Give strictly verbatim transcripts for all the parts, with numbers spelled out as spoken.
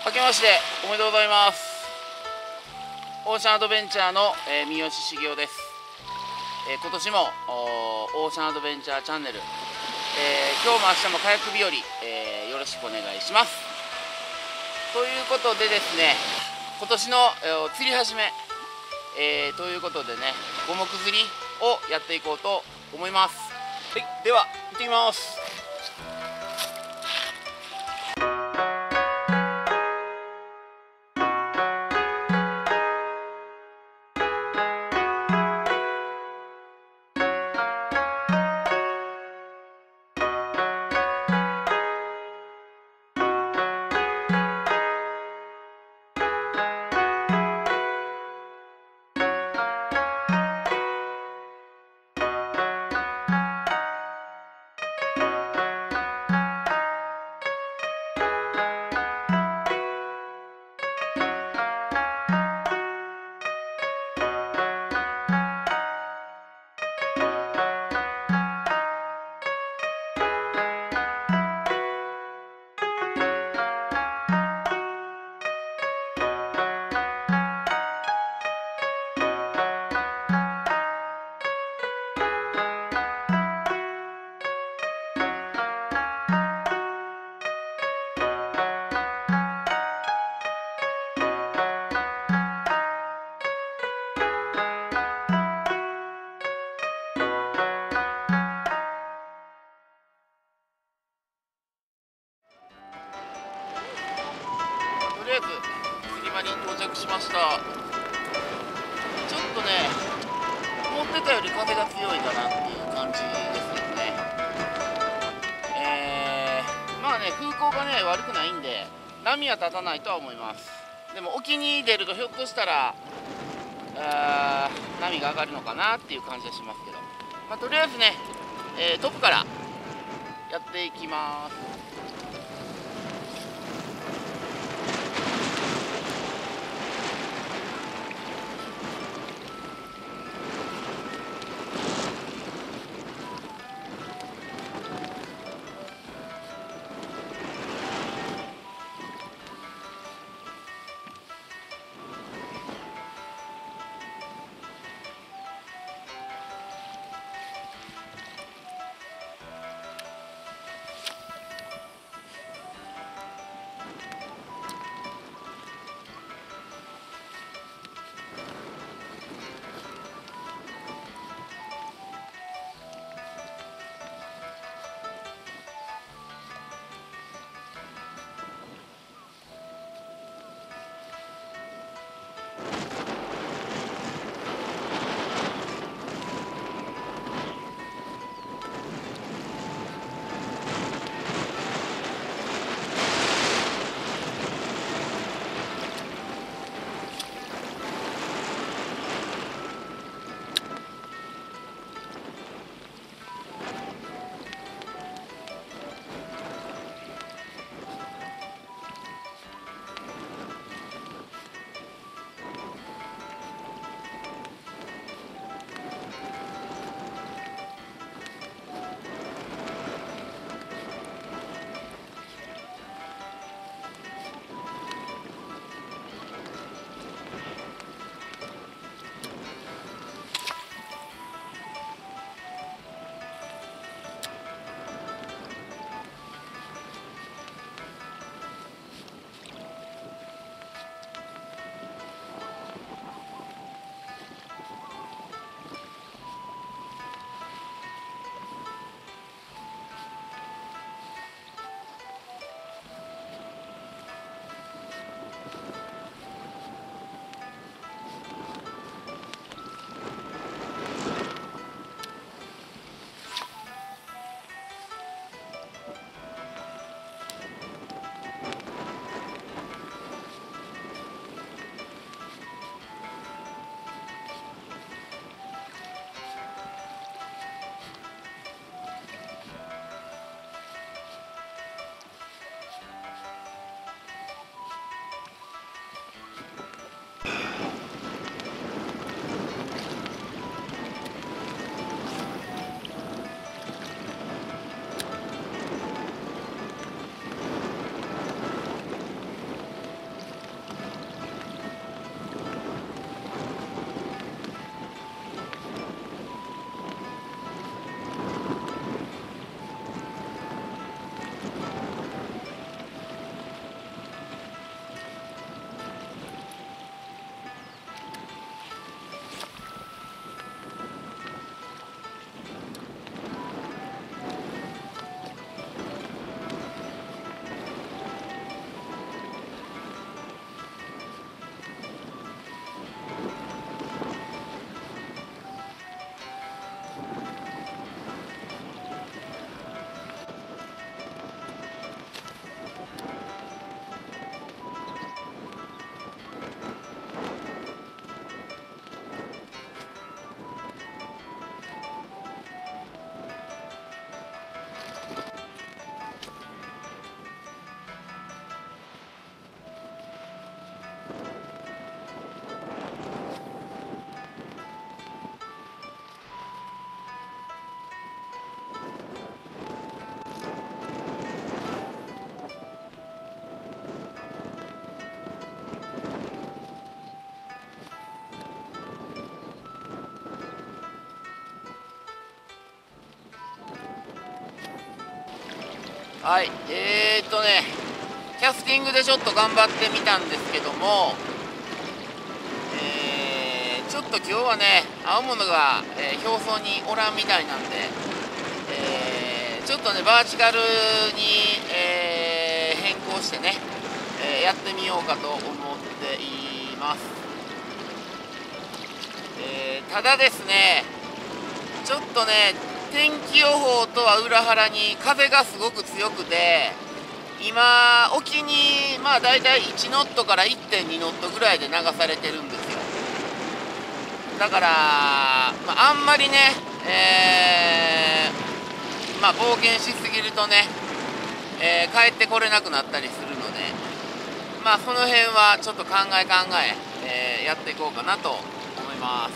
明けましておめでとうございます。オーシャンアドベンチャーの、えー、三好茂雄です。えー、今年もオーシャンアドベンチャーチャンネル、えー、今日も明日もカヤック日和、えー、よろしくお願いします。ということでですね、今年の、えー、釣り始め、えー、ということでね、五目釣りをやっていこうと思います。はい、では行ってきます。とりあえず釣り場に到着しました。ちょっとね、思ってたより風が強いかなっていう感じですよね。えー、まあね、風向がね悪くないんで波は立たないとは思います。でも沖に出るとひょっとしたらあ波が上がるのかなっていう感じはしますけど、まあ、とりあえずね、えー、トップからやっていきます。 はい、えーっとねキャスティングでちょっと頑張ってみたんですけども、えー、ちょっと今日はね青物が、えー、表層におらんみたいなんで、えー、ちょっとねバーチカルに、えー、変更してね、えー、やってみようかと思っています。えー、ただですねちょっとね天気予報とは裏腹に風がすごく強くて、今沖にまあだいたいいちノットから いってんにノットぐらいで流されてるんですよ。だから、まあ、あんまりね、えー、まあ冒険しすぎるとね、えー、帰ってこれなくなったりするので、まあその辺はちょっと考え考ええー、やっていこうかなと思います。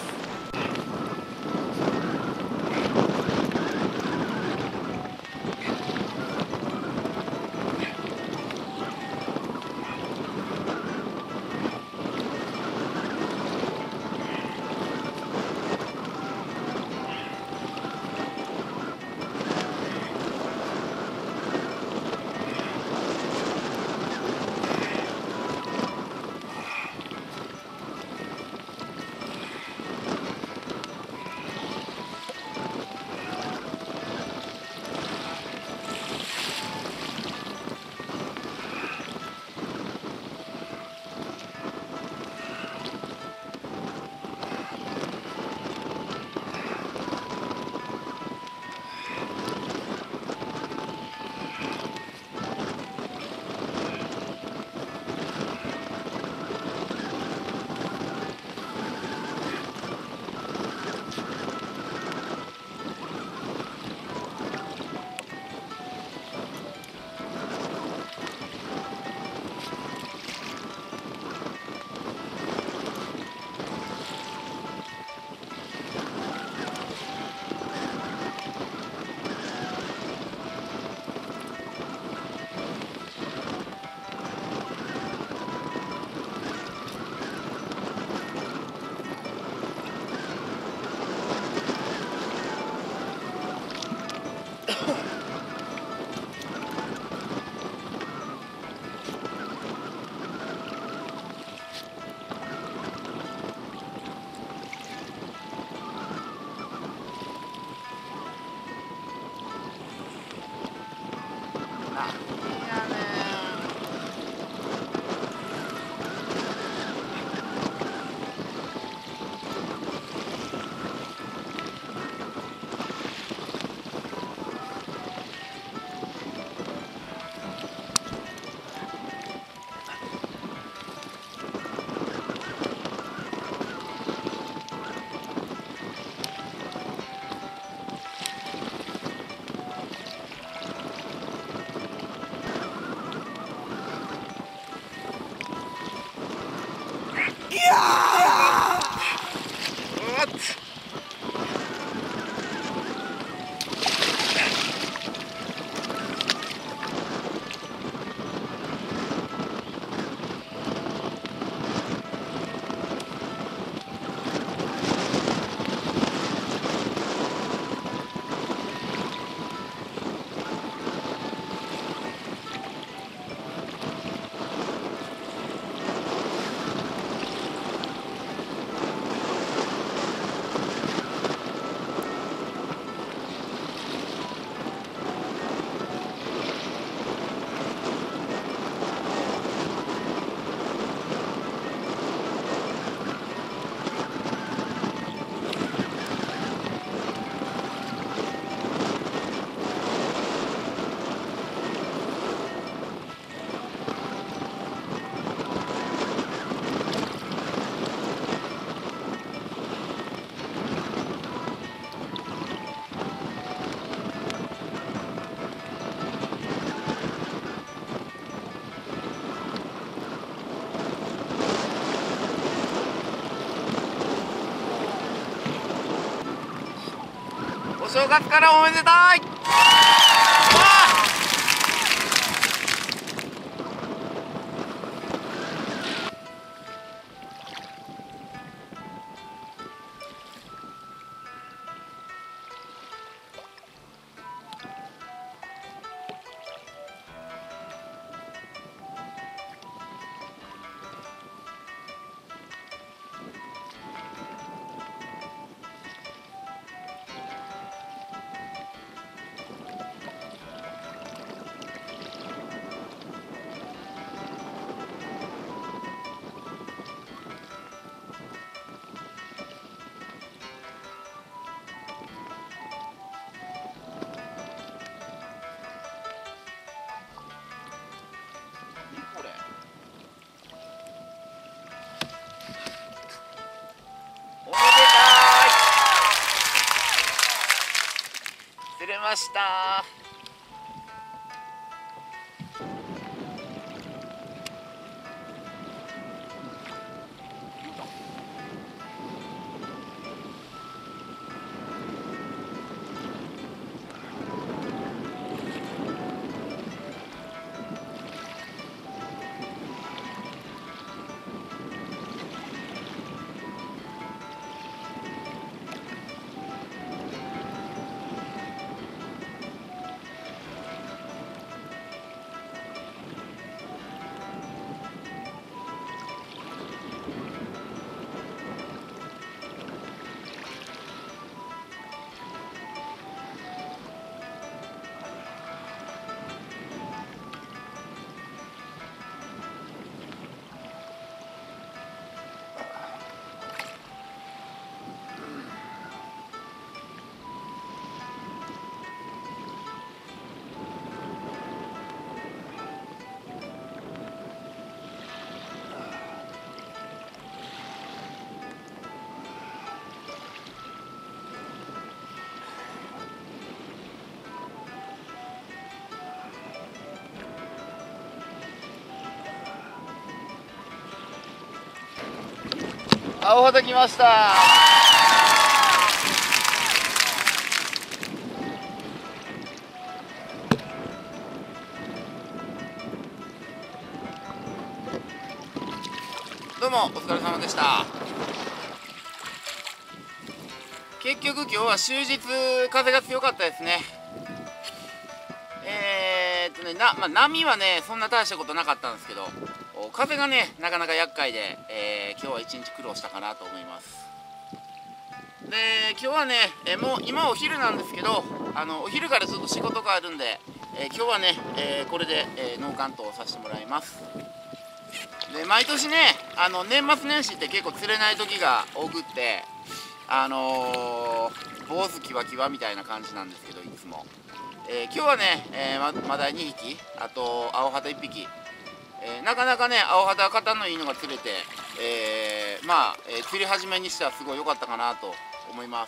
お正月からおめでたい。 ました。青旗来ました。どうもお疲れ様でした。結局今日は終日風が強かったですね。えー、っとねな、まあ、波はねそんな大したことなかったんですけど、風がねなかなか厄介で、えー、今日は一日苦労したかなと思います。で今日はね、えー、もう今お昼なんですけど、あのお昼からちょっと仕事があるんで、えー、今日はね、えー、これで、えー、農関東をさせてもらいます。で毎年ねあの年末年始って結構釣れない時が多くって、あのー、坊主キワキワみたいな感じなんですけどいつも、えー、今日はね、えー、まマダイにひき、あと青旗いっぴき、えー、なかなかね青旗型のいいのが釣れて、えー、まあ、えー、釣り始めにしてはすごい良かったかなと思います。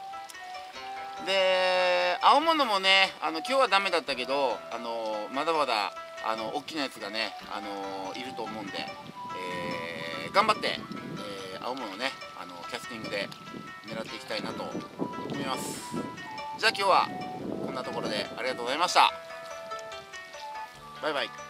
で青物もねあの今日はダメだったけど、あのー、まだまだあの大きなやつがね、あのー、いると思うんで、えー、頑張って、えー、青物ねあのキャスティングで狙っていきたいなと思います。じゃあ今日はこんなところでありがとうございました。バイバイ。